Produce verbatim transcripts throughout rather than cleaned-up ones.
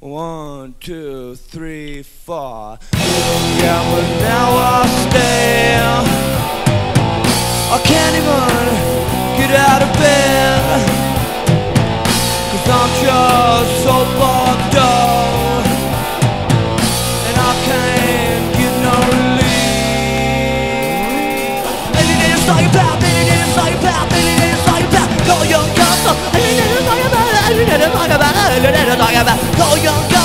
One, two, three, four. Yeah, but now I stay. I can't even get out of bed, 'cause I'm just so fucked up, and I can't get no relief. And it is like about, and it is like about, and it is like about. Go young girl, and it is like about, and it is like about, and it is like about. Go young girl.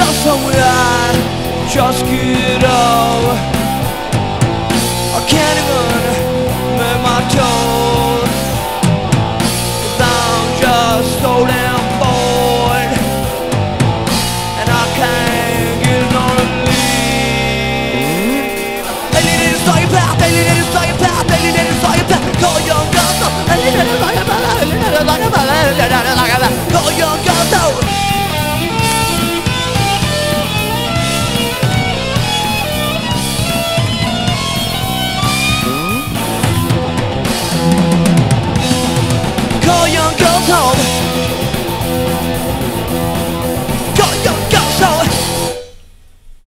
Somewhere I just get up. I can't even